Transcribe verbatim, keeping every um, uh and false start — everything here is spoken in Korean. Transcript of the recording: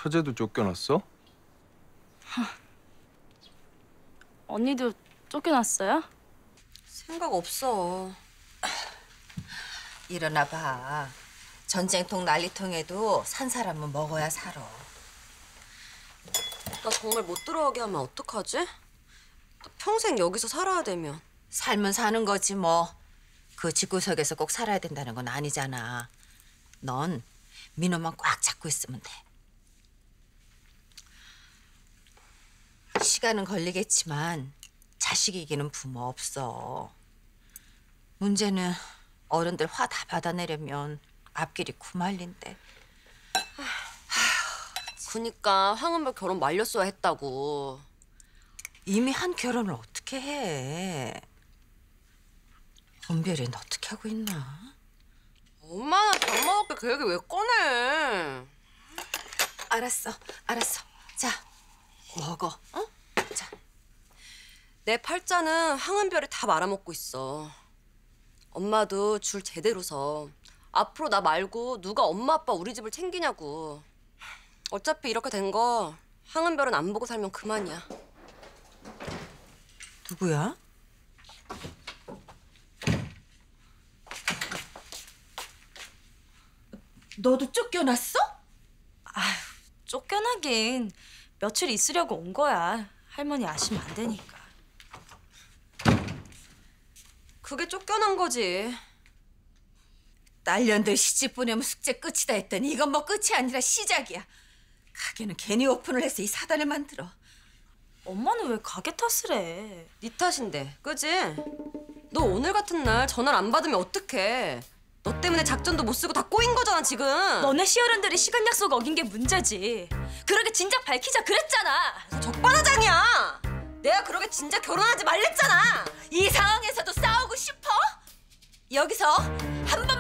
처제도 쫓겨났어? 언니도 쫓겨났어요? 생각 없어. 일어나 봐. 전쟁통 난리통에도 산 사람은 먹어야 살아. 나 정말 못 들어가게 하면 어떡하지? 나 평생 여기서 살아야 되면. 살면 사는 거지 뭐. 그 집구석에서 꼭 살아야 된다는 건 아니잖아. 넌 민호만 꽉 잡고 있으면 돼. 시간은 걸리겠지만 자식 이기는 부모 없어. 문제는 어른들 화 다 받아내려면 앞길이 구말린데. 그니까 황은별 결혼 말렸어야 했다고. 이미 한 결혼을 어떻게 해? 은별이는 어떻게 하고 있나? 엄마는 밥 먹을게 그 얘기 왜 꺼내? 알았어, 알았어. 자, 먹어. 어? 자. 내 팔자는 황은별이 다 말아먹고 있어. 엄마도 줄 제대로 서. 앞으로 나 말고 누가 엄마 아빠 우리 집을 챙기냐고. 어차피 이렇게 된 거 황은별은 안 보고 살면 그만이야. 누구야? 너도 쫓겨났어? 아휴, 쫓겨나긴. 며칠 있으려고 온 거야. 할머니 아시면 안 되니까. 그게 쫓겨난 거지. 딸년들 시집 보내면 숙제 끝이다 했더니 이건 뭐 끝이 아니라 시작이야. 가게는 괜히 오픈을 해서 이 사단을 만들어. 엄마는 왜 가게 탓을 해? 네 탓인데, 그지? 너 오늘 같은 날 전화를 안 받으면 어떡해. 너 때문에 작전도 못 쓰고 다 꼬인 거잖아, 지금. 너네 시어른들이 시간 약속 어긴 게 문제지. 그러게 진작 밝히자 그랬잖아. 적반하장이야. 내가 그러게 진짜 결혼하지 말랬잖아. 이 상황에서도 싸우고 싶어? 여기서 한 번